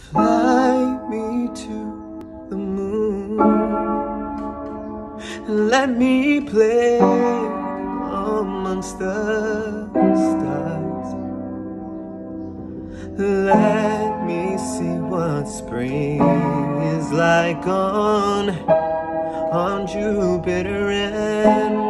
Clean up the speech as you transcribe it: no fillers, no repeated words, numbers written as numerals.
Fly me to the moon and let me play amongst the stars. Let me see what spring is like on Jupiter and